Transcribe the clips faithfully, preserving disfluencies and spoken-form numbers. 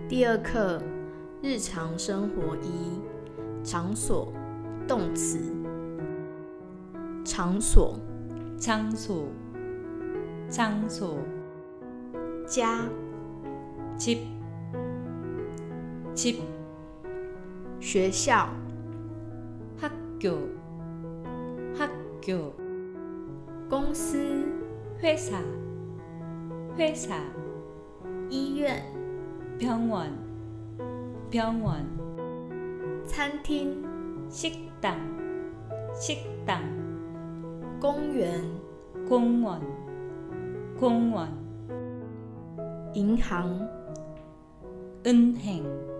第二课日常生活一场所动词场所场所场所家 집 집 学校 학교 학교 公司 회사 회사 医院 병원 병원 餐厅 식당 식당 公园 공원 공원 银行 은행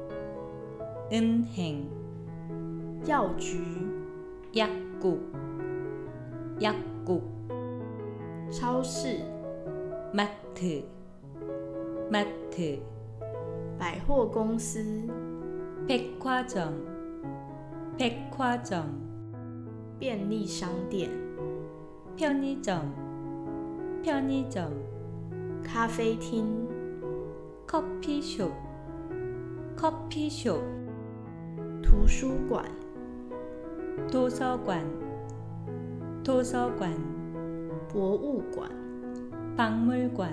은행 药局 약국 약국 超市 마트 마트 百货公司 백화점 백화점 便利商店 편의점 편의점 咖啡厅 커피숍 커피숍 图书馆 도서관 도서관 博物馆 박물관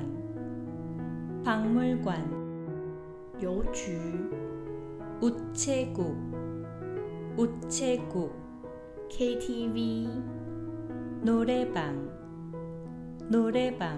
박물관 邮局 우체국 우체국 케이티브이 노래방 노래방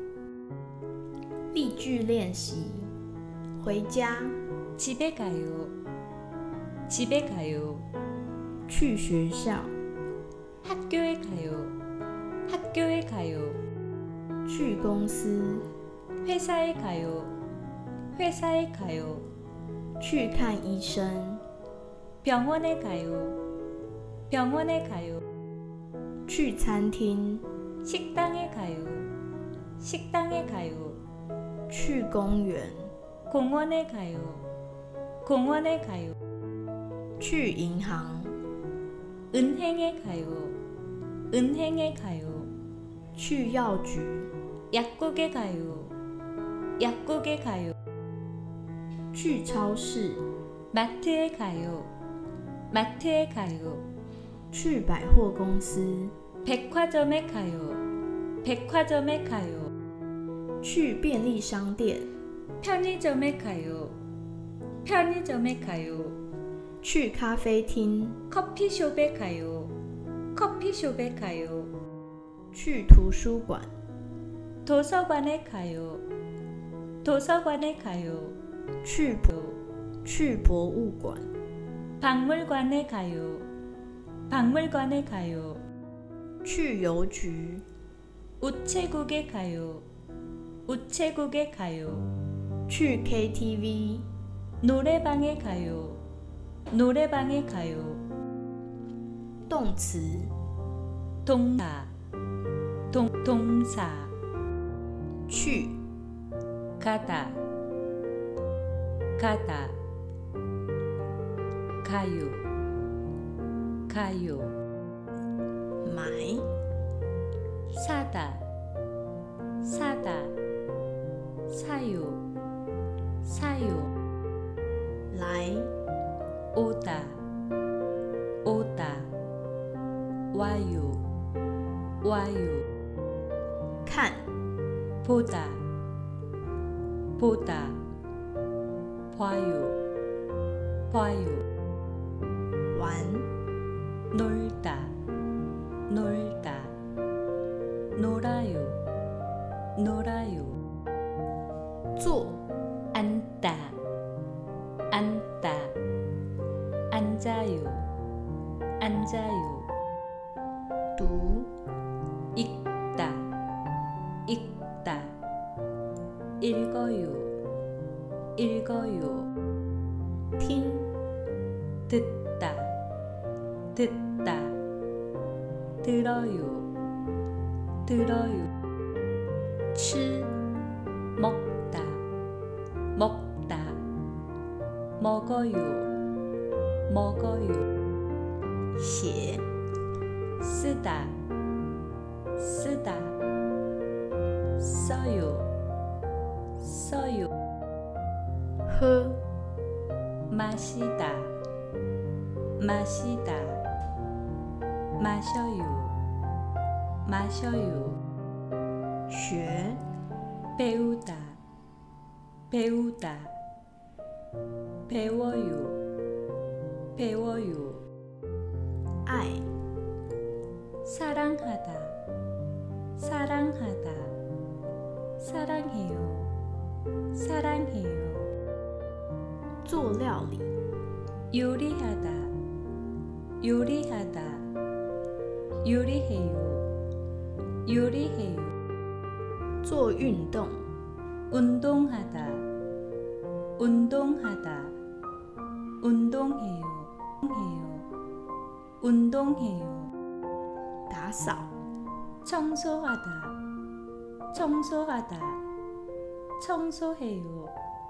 例句练习回家 집에 가요 집에 가요 去学校 학교에 가요 학교에 가요 去公司 회사에 가요 회사에 가요 去看医生 병원에 가요 병원에 가요 去餐厅 식당에 가요 식당에 가요 去公园 공원에 가요 공원에 가요 去银行 은행에 가요 은행에 가요 去药局 약국에 가요 약국에 가요 去超市 마트에 가요 마트에 가요 去百货公司 백화점에 가요 백화점에 가요 去便利商店 편의점에 가요 편의점에 가요 去咖啡厅 커피숍에 가요 커피숍에 가요 去图书馆 도서관에 가요 도서관에 가요 去博去博物馆 박물관에 가요 박물관에 가요 去邮局 우체국에 가요 우체국에 가요 去 케이티브이 노래방에 가요 노래방에 가요 动词 동사 동, 동사 去 가다 가다 가요 가요 买 사다 사다 사요 사요 来 오다 오다 와요 와요 看 보다 보다 봐요 봐요 玩 놀다 놀다 놀아요 놀아요 坐 앉다 앉다 앉아요 앉아요 读 읽다 읽다 읽어요 읽어요 听 듣다 듣다 들어요 들어요 吃 먹다 먹다 먹어요 먹어요 写 쓰다 쓰다 써요 써요 喝 마시다 마시다 마셔요 마셔요 学 배우다 배우다 배워요 배워요 爱 사랑하다 사랑하다 사랑해요 사랑해요 做料理 요리하다 요리하다 요리해요 요리해요 做运动 운동하다 운동하다 운동해요 해요 운동해요 打扫 청소하다 청소하다 청소해요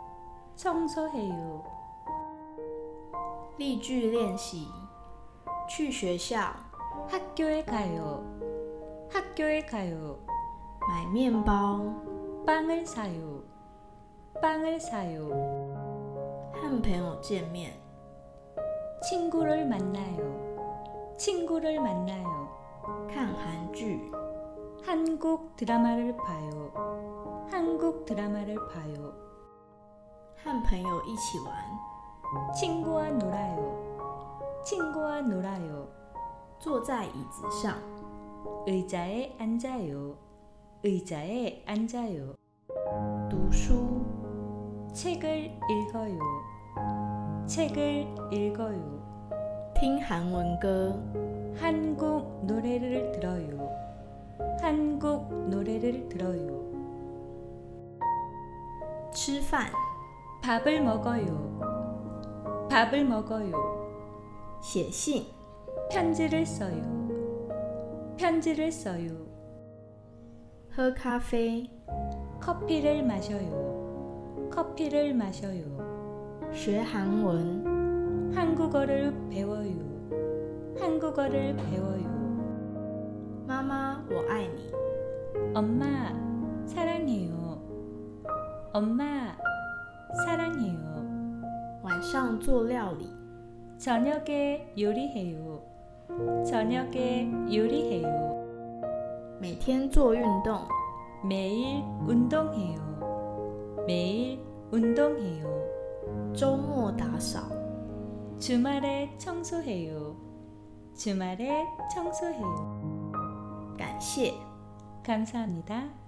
청소해요 例句练习去学校 학교에 가요 학교에 가요 买面包 빵을 사요 빵을 사요 和朋友见面 친구를 만나요 친구를 만나요 看韩剧 한국 드라마를 봐요 한국 드라마를 봐요 和朋友一起玩 친구와 놀아요 친구와 놀아요 坐在椅子上 의자에 앉아요 의자에 앉아요 读书 책을 읽어요 책을 읽어요 听韩文歌 한국 노래를 들어요 한국 노래를 들어요 吃饭 밥을 먹어요 밥을 먹어요 写信 편지를 써요 편지를 써요 喝咖啡 커피를 마셔요 커피를 마셔요 学韩文 한국어를 배워요 한국어를 배워요 妈妈我爱你 엄마 사랑해요 엄마 사랑해요 晚上做料理 저녁에 요리해요 저녁에 요리해요 每天做运动 매일 운동해요 매일 운동해요 周末打扫 주말에 청소해요 주말에 청소해요 感谢 감사합니다.